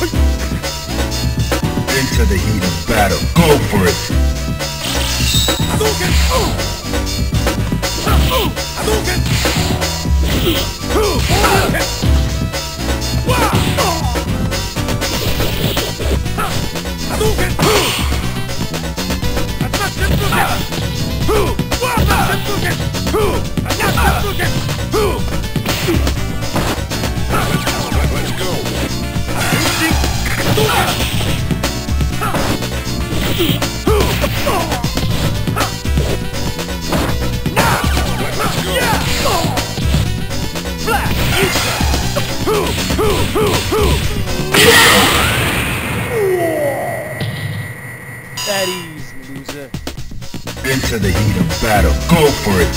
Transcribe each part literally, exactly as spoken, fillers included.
Into the heat of battle. Go for it. That easy, loser. Into the heat of battle. Go for it.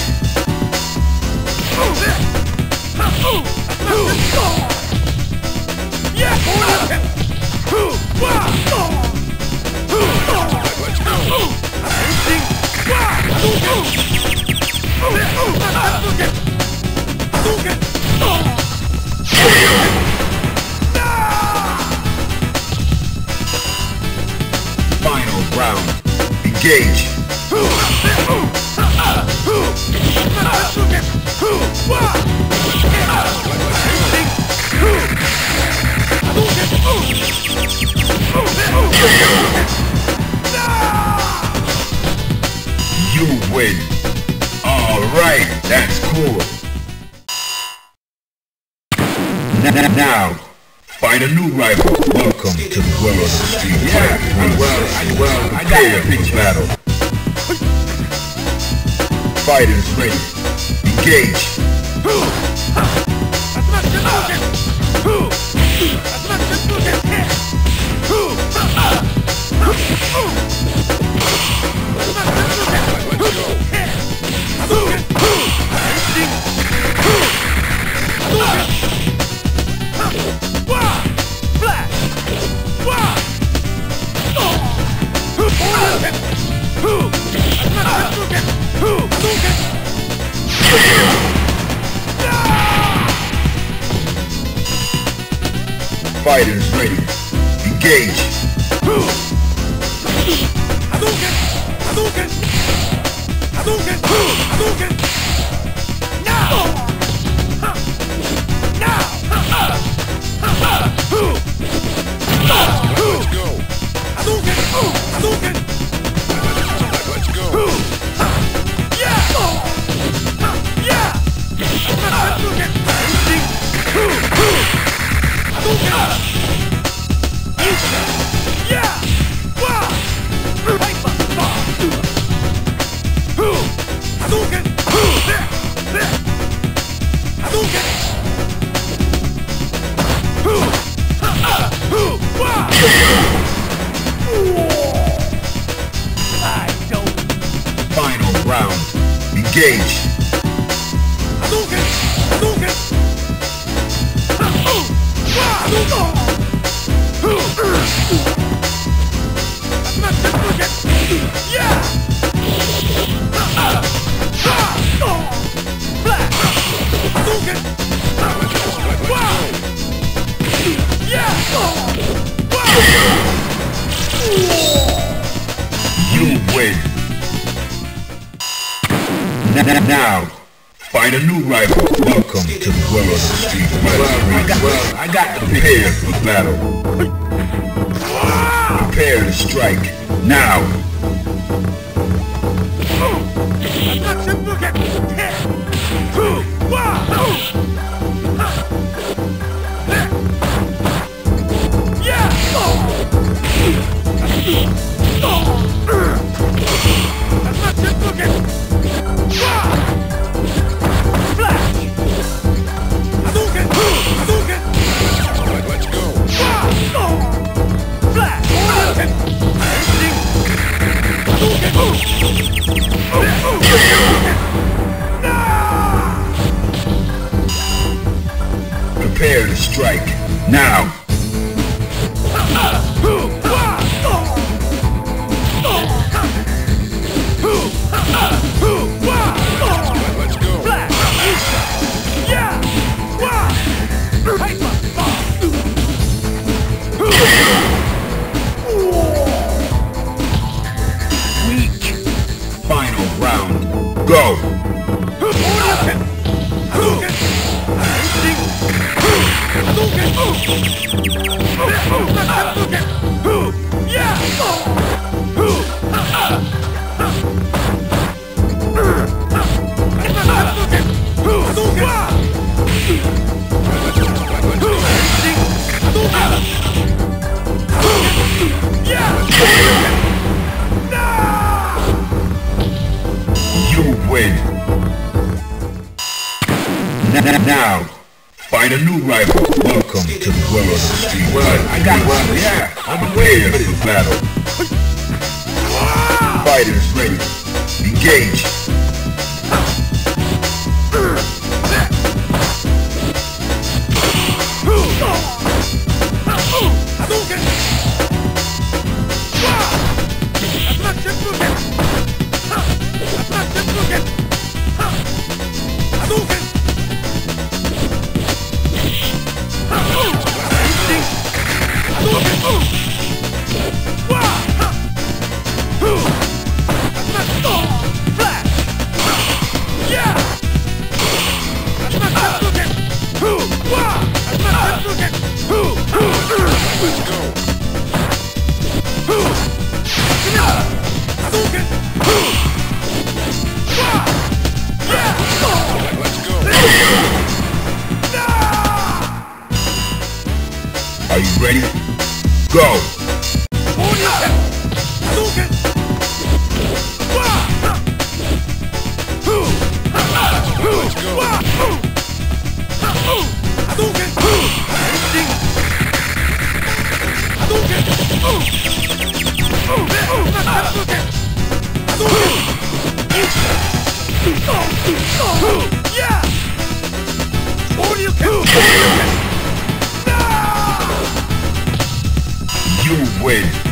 Final round. Engage. You win. All right, that's cool. N now, find a new rival. Welcome to the world of Street Fighter. Yeah, well, I, well, I got a big battle. Fighters ready. Engage. Fighters ready. Engage. Final round. Engage. You win. N now, find a new rival. Welcome to the world of Street Fighter. Well, I got, well, I got prepared for battle. Prepare to strike. Now. Prepare to strike. Now. Let's go. Go! You win! Now, find a new rival. Welcome to the world of the street. Well, I got one, yeah. I'm prepared for the battle. Fighters ready. Engage. Are you ready? Go! You win!